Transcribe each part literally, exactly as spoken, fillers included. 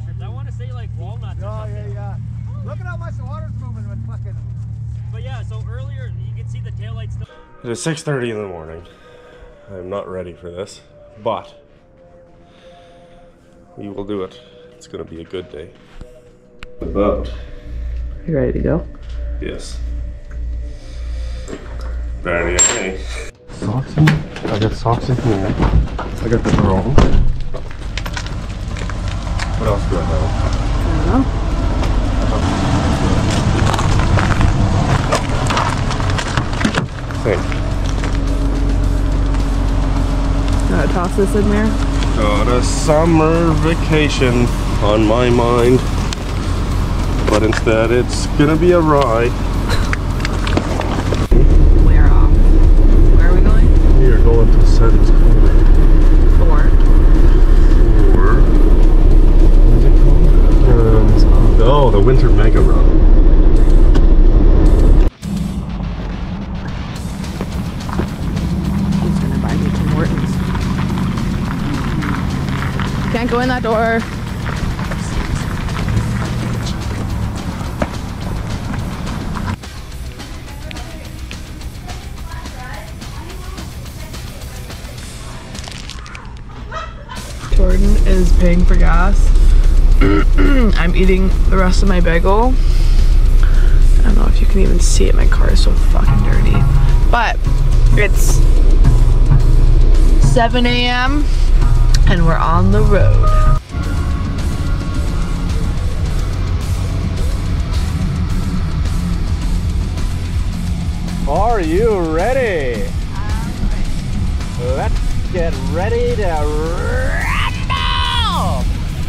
mushrooms. I want to say like walnuts. Oh, or something. yeah, yeah. Look at how much the water's moving when fucking. But yeah, so earlier you can see the taillights still. It is six thirty in the morning. I'm not ready for this, but we will do it. It's gonna be a good day. About. You ready to go? Yes. Ready, okay. Socks in? I got socks in here. I got the drone. What else do I have? I don't know. Think. Gotta toss this in there. Got a summer vacation on my mind, but instead it's gonna be a ride. Where off? Where are we going? We are going to Seddons Corner. Four. Or what's it called? Um, oh, the Winter Mega Run. Can't go in that door. Jordan is paying for gas. I'm eating the rest of my bagel. I don't know if you can even see it. My car is so fucking dirty. But it's seven A M and we're on the road. Are you ready? Let's get ready to rumble!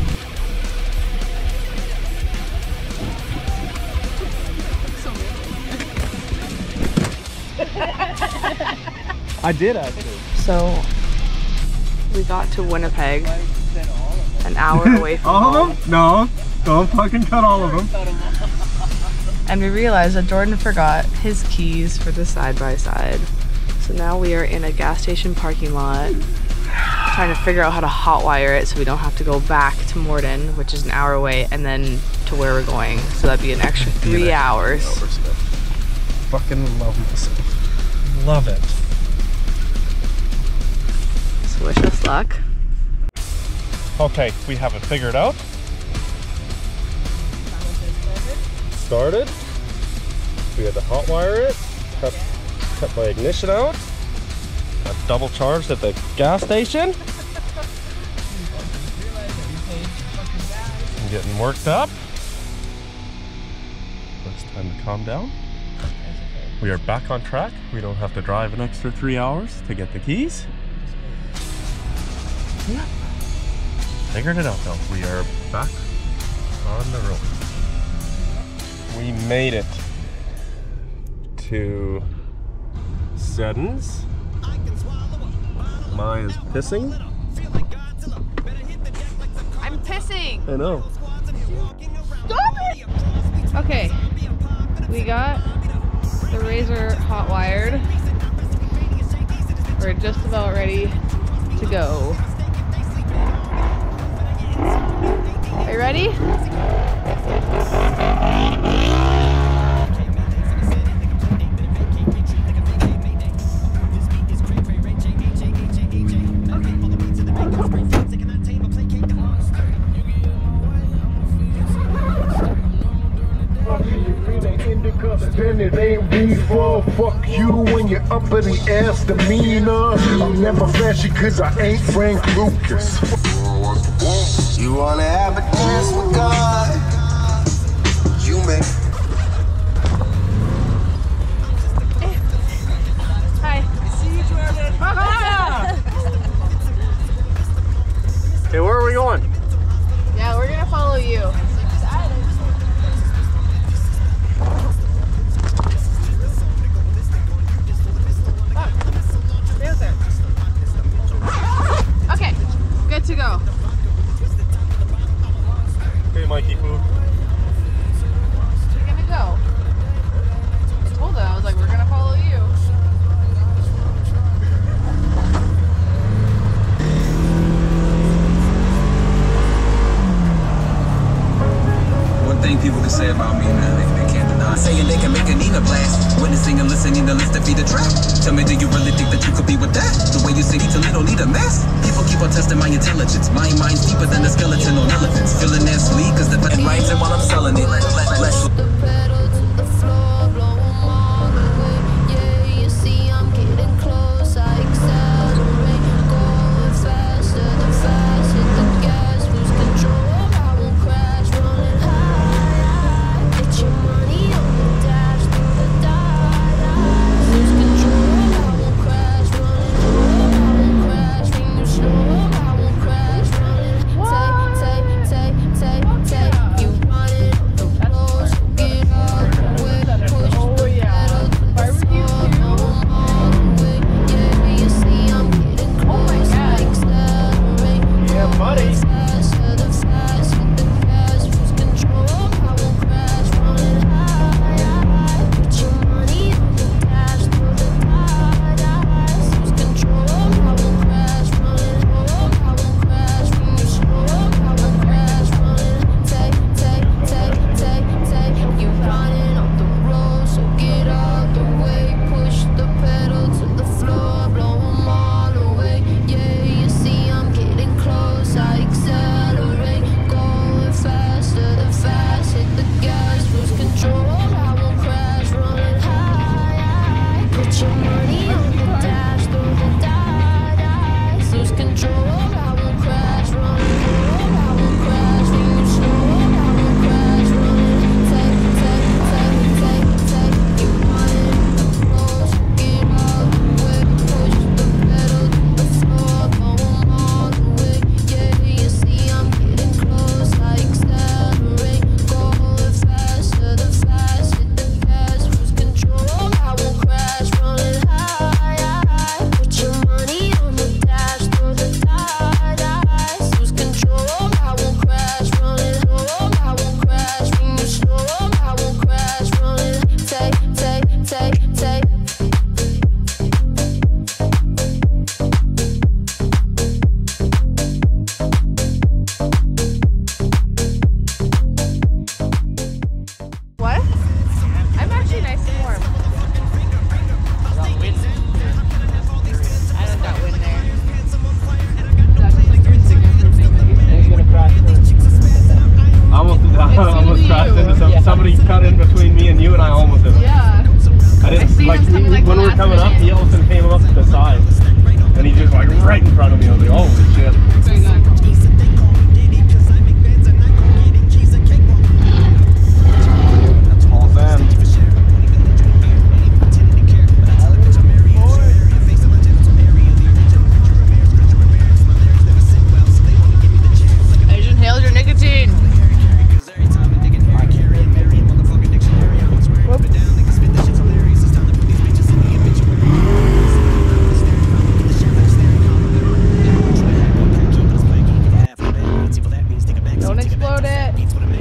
I did actually. So we got to Winnipeg, an hour away from all home. of them? No, don't fucking cut all of them. And we realized that Jordan forgot his keys for the side-by-side. So now we are in a gas station parking lot trying to figure out how to hotwire it so we don't have to go back to Morden, which is an hour away, and then to where we're going. So that'd be an extra three hours. Fucking love this. Love it. So wish us luck. Okay, we have it figured out. Started. We had to hotwire it. Cut, cut my ignition out. Got double charged at the gas station. I'm getting worked up. It's time to calm down. We are back on track. We don't have to drive an extra three hours to get the keys. Yeah. Figured it out though. We are back on the road. We made it to Seddons. Maya's pissing. I'm pissing! I know. Stop it! Okay, we got the Razor hot wired. We're just about ready to go. Are you ready? Then it ain't reefer. Fuck you when you're up in the ass demeanor. I'm never flashy cause I ain't Frank Lucas. You wanna have a dance with God? You make. Hi. See you, Jordan. Okay, where are we going? Yeah, we're gonna follow you. Okay, good to go. Hey, Mikey Poo. Where are you gonna go? I told them, I was like, we're gonna follow you. people can say about me, man, they, they can't deny. Saying they can make a Nina blast. Witnessing and listening to list to feed the trap. Tell me, do you really think that you could be with that? The way you sing it till you don't need a mask. People keep on testing my intelligence. My mind's deeper than a skeleton on elephants. Feeling that sweet, cause the pen rhymes and while I'm selling it. Let's somebody cut in between me and you, and I almost hit him. Yeah. I didn't, I like, coming, like, when we were coming up, he all of a sudden came up to the side. And he just, like, right in front of me. I was like, holy shit. Very good. That's all fan. I just inhaled your nicotine. Don't explode it.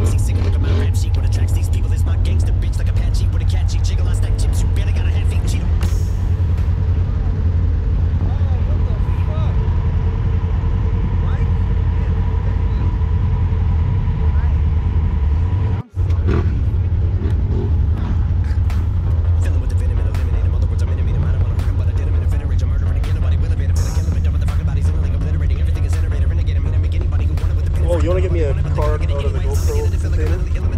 Oh, you want to get me a card out of the GoPro container?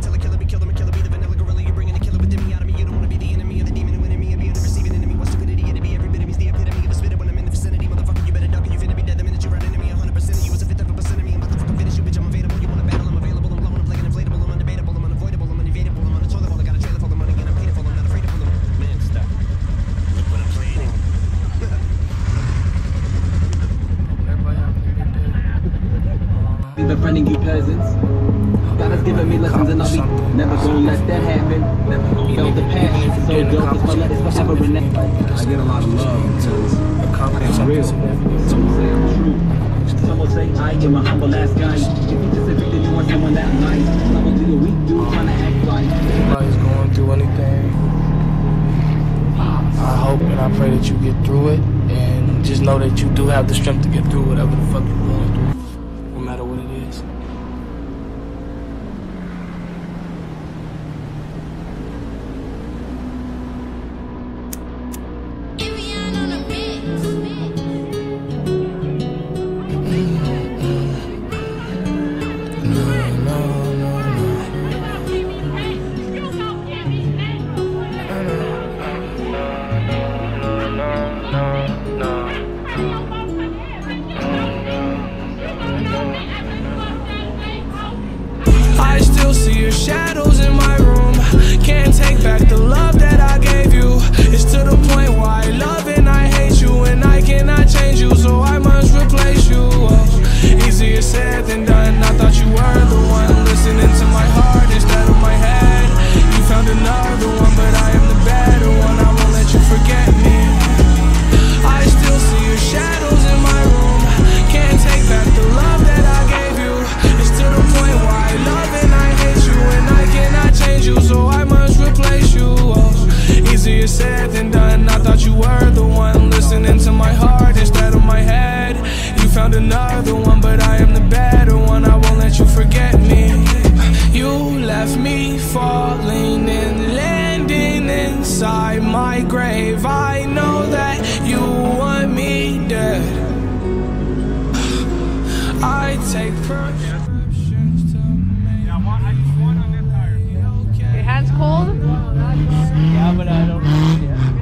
Befriending you peasants. God has given me lessons and I'll be never gonna let that happen. Never gonna felt the passion. So dope, it's my letters forever in that. I get a lot of love because I'm real. Some will say I'm true. Some will say I am a humble ass guy. If you just everything you want someone that nice. I'm gonna do a week, dude, trying to act like. Anybody's going through anything, I hope and I pray that you get through it. And just know that you do have the strength to get through whatever the fuck you're going through. No matter what it is. I still see your shadows in my room. Can't take back the love that I gave you. It's to the point where I love and I hate you, and I cannot change you, so I must replace you. Oh, easier said than done. I thought you were the one listening to my heart instead of my head. You found another one, but I am the better one. I won't let you forget me. I still see your shadows in my room. Can't take back the love that I gave you. It's to the point where I love and I hate you, and I cannot change you, so I must replace you. Oh, easier said than done. I thought you were the one listening to my heart instead of my head. You found another one, but I am the better one. I won't let you forget me. You left me falling and landing inside my grave. I know that you want me dead. I take prescriptions to make Your hand's cold? Yeah, but I don't know.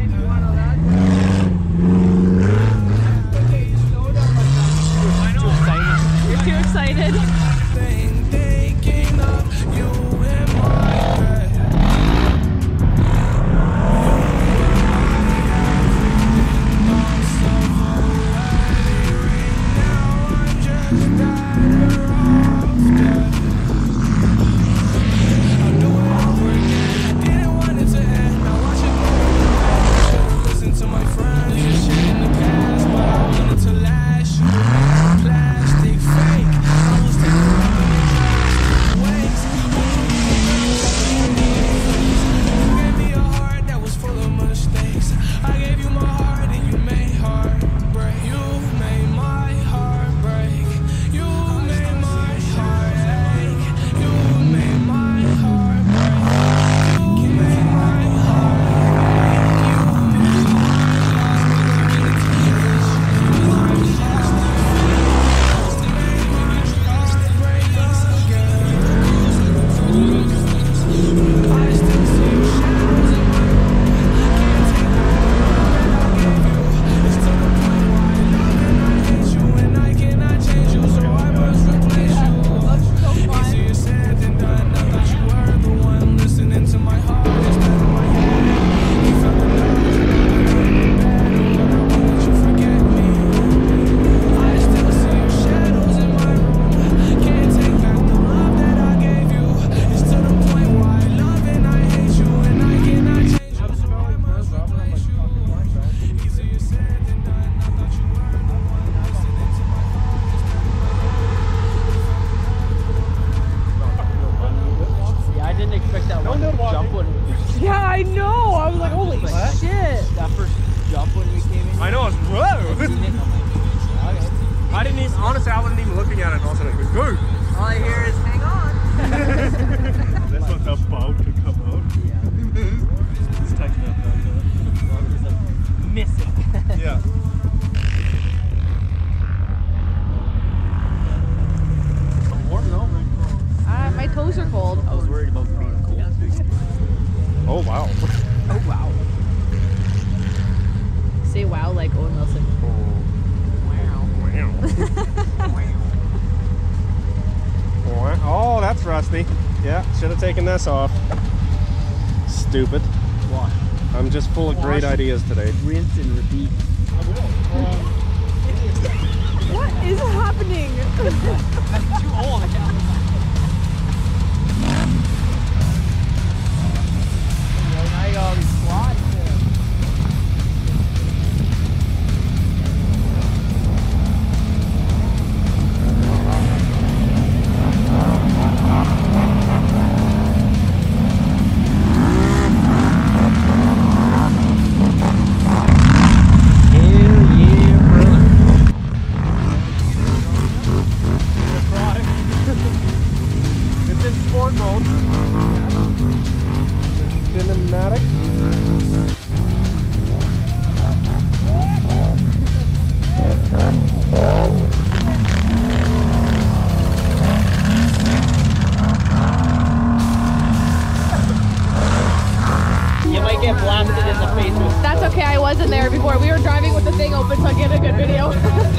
You're too excited. thinking of you in my bed. Now I'm just better off dead. I'll do it over again. Didn't want it to end. Now watch it go. Should've listened to my friends. This shit in the past, but I wanted to last. You were plastic fake. I was taking up in the plastic ways. You gave me a heart that was full of mistakes. I gave you my heart and you made heartbreak. You made my heart break. You made my heart ache. You made my heart break. You made my heart ache. You made my I still see your shadows in my room. Can't take back the love that I gave you. It's to the point where I love and I hate you, and I cannot change you, so I must replace you. Easier said than done. I thought you were the one listening to my heart instead of my head. You felt the love, but I won't let you forget me. I still see your shadows in my room. Can't take back the love that I gave you. It's to the point where I love and I hate you, and I cannot change you, so I must replace you. Easier said than done. I thought you were the one listening to my heart instead of my head. Yeah, I didn't expect that one jump when Yeah, I know. I was like, holy shit. that first jump when we came in. I know, I was, whoa! Okay. I didn't even, honestly, I wasn't even looking at it, and all of a sudden it goes, go! All I hear is hang on. That's what's about to come out. It's taking up that. Missing. Yeah. Warm though. Uh, my toes are cold. I was worried about being cold. Oh, wow. Oh wow. Say wow like Owen Wilson. Oh, that's rusty. Yeah, should have taken this off. Stupid. Why? I'm just full of great ideas today. Rinse and repeat. What is happening? That's too old. Now you got all these quads. wasn't there before. We were driving with the thing open so I get a good video.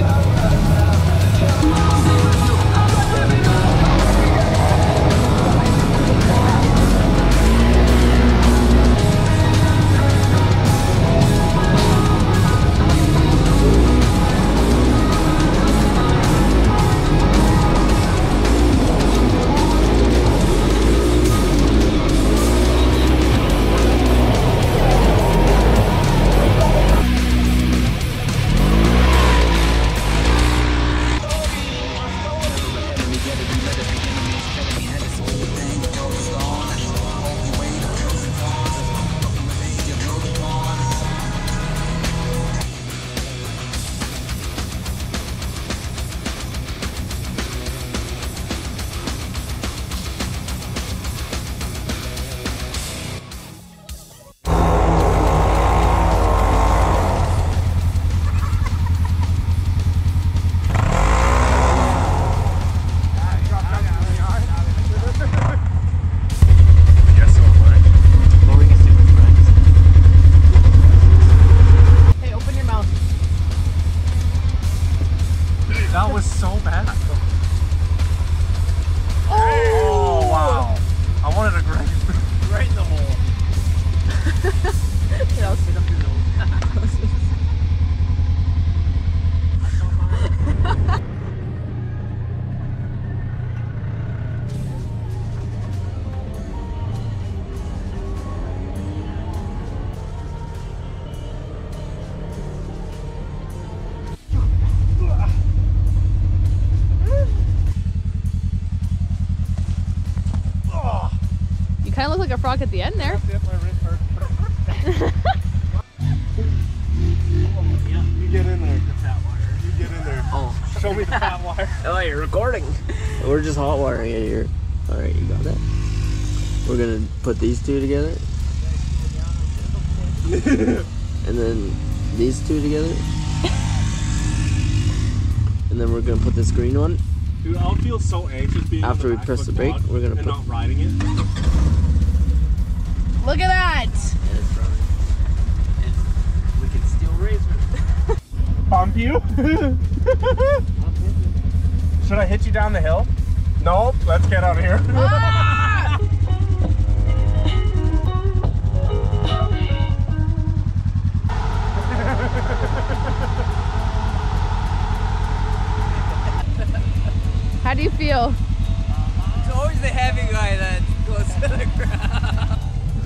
That was so bad. Oh, oh wow. I wanted to grab right in the hole. Yeah, I'll sit up your nose. Kind of look like a frog at the end there. You get in there. The fat wire. You get in there. Oh. Show me the fat wire. Oh, you're recording. We're just hot wiring it here. Alright, you got that? We're gonna put these two together. And then these two together. And then we're gonna put this green one. Dude, I'll feel so anxious being after we press the brake. We're gonna and put not riding it. Look at that! We can still race it. Bump you? Should I hit you down the hill? Nope, let's get out of here. Ah! How do you feel? It's always the heavy guy that goes to the ground.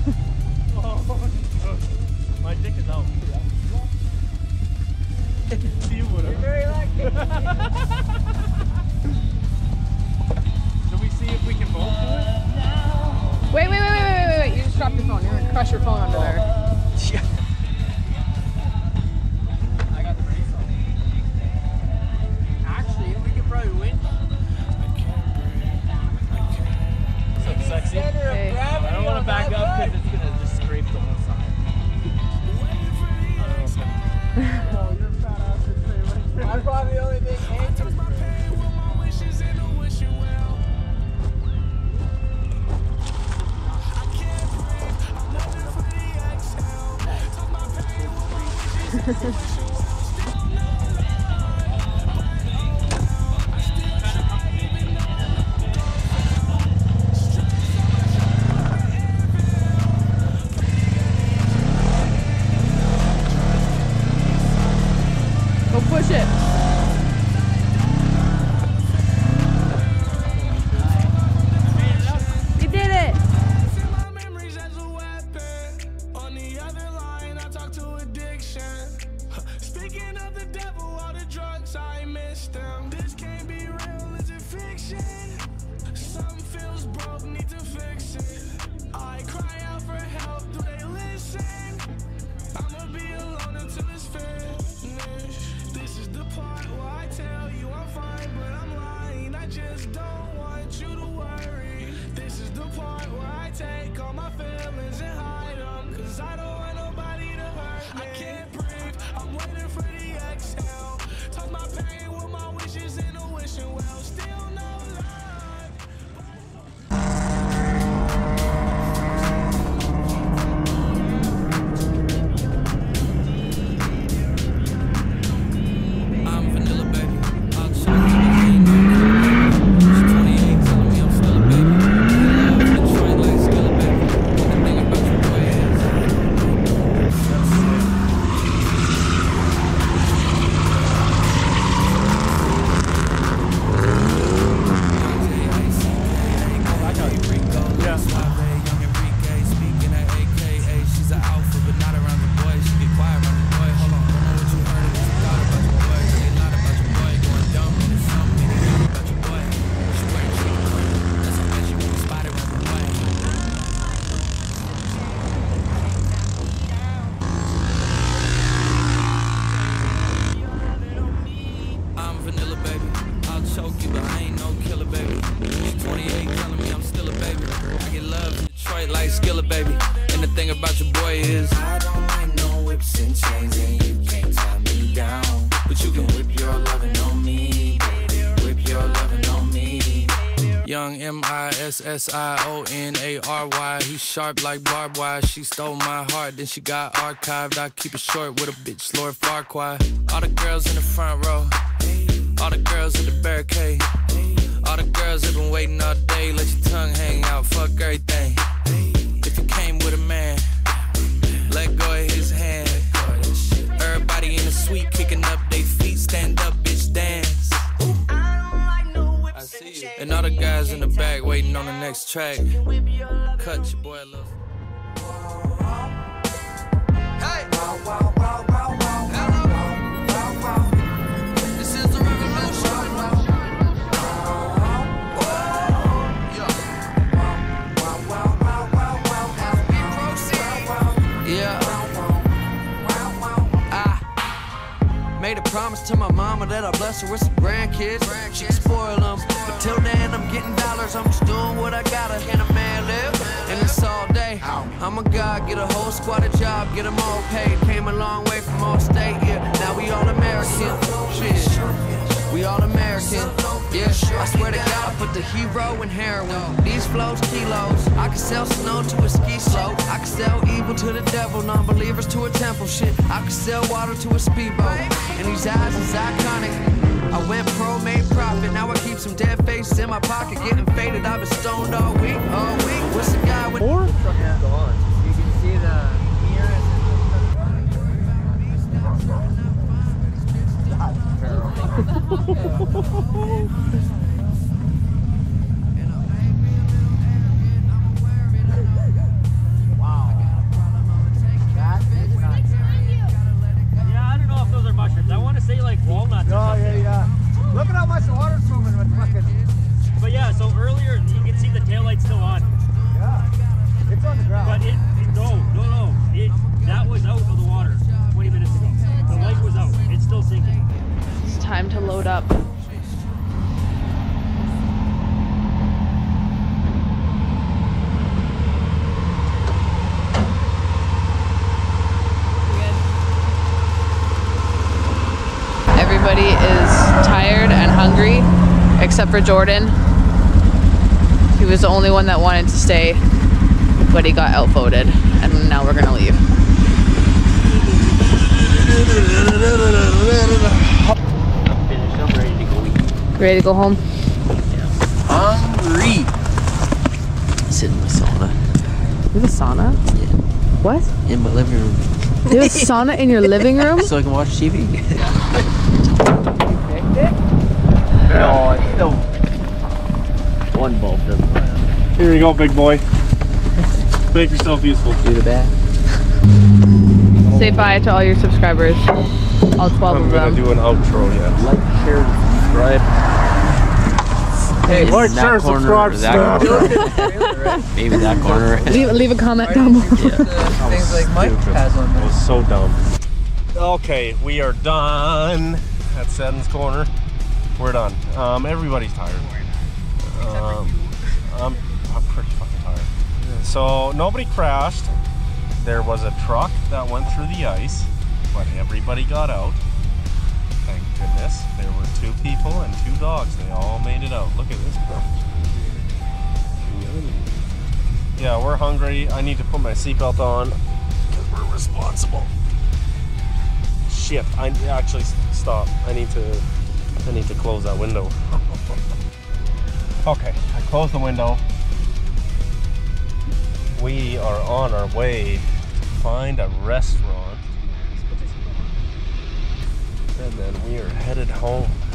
My dick is out. You would have. You're very lucky. Should we see if we can both do it? Wait, wait, wait, wait, wait, wait, wait. You just dropped your phone. You're gonna crush your phone under there. I got the race on. Actually, we could probably win. So sexy. Hey. I don't want to back up because it's going to just scrape the whole side. Oh, you're fat ass to stay right there. I'm probably the only thing anxious. Go push it. You did it. Suave, young Enrique, speaking at A K A. She's an alpha, but not around the boys. She get quiet around the boy. Hold on, don't know what you heard of this. Thought about your boy, they lied about your boy. Going dumb in the sum, and he heard about your boy. She wearing cheap clothes, that's a bitch you can spot it around the boy. I'm vanilla, baby. I'll choke you, but I ain't no killer, baby. She's twenty-eight, telling me I'm still a baby. I get love in Detroit like Skillet, baby. And the thing about your boy is I don't like no whips and chains, and you can't tie me down. But you can whip your lovin' on me, baby. Whip your lovin' on me. Young M I S S I O N A R Y. He's sharp like barbed wire. She stole my heart, then she got archived. I keep it short with a bitch, Lord Farquhar. All the girls in the front row, all the girls at the barricade, all the girls have been waiting all day. Let your tongue hang out, fuck everything. If you came with a man, let go of his hand. Everybody in the suite kicking up their feet. Stand up, bitch, dance. I see you. And all the guys in the back waiting on the next track. Cut your boy a little. Hey! This is the revolution. Yeah. I made a promise to my mama that I'll bless her with some grandkids. She can spoil them, but till then I'm getting dollars. I'm just doing what I gotta. Can a man live? And it's all day. I'm a god, get a whole squad a job, get them all paid. Came a long way from all state, yeah. Now we all American. Shit. We all American. Yeah, I swear to God, I put the hero in heroin. These flows, kilos. I can sell snow to a ski slope. I can sell evil to the devil, non-believers to a temple. Shit, I can sell water to a speedboat. And these eyes is iconic. I went pro, made profit. Now I keep some dead faces in my pocket, getting faded. I've been stoned all week, all week. What's the guy with? Four? Yeah. Go on. You can see the mirrors. Wow. That is nuts. Yeah, I don't know if those are mushrooms. I want to say like walnuts. Oh, yeah, yeah. Look at how much the water's moving with fucking. But yeah, so earlier you can see the taillight's still on. Yeah. It's on the ground. But it, it no, no, no. It that was out of the water twenty minutes ago. The light was out. It's still sinking. It's time to load up. Everybody is tired and hungry, except for Jordan. He was the only one that wanted to stay, but he got outvoted, and now we're gonna leave. I'm finished. I'm ready to go eat. Ready to go home? Hungry. Sit in my sauna. You have a sauna? Yeah. What? In my living room. You have a sauna in your living room? So I can watch T V. No, it's still one bulb doesn't matter. Here you go, big boy. Make yourself useful. Do the bath. Say bye to all your subscribers. All twelve I'm of gonna them. do an outro, yeah. Like, share, subscribe. Hey, Maybe like, that share, corner subscribe, or that stuff. corner. Maybe that corner. Leave, leave a comment down below. Things like Mike has on That there. was so dumb. Okay, we are done at Seddons Corner. We're done. Um, everybody's tired. Um, I'm, I'm pretty fucking tired. So nobody crashed. There was a truck that went through the ice, but everybody got out. Thank goodness. There were two people and two dogs. They all made it out. Look at this. Yeah, we're hungry. I need to put my seatbelt on because we're responsible. Shit, I actually stop. I need to I need to close that window. Okay, I closed the window. We are on our way to find a restaurant. And then we are headed home.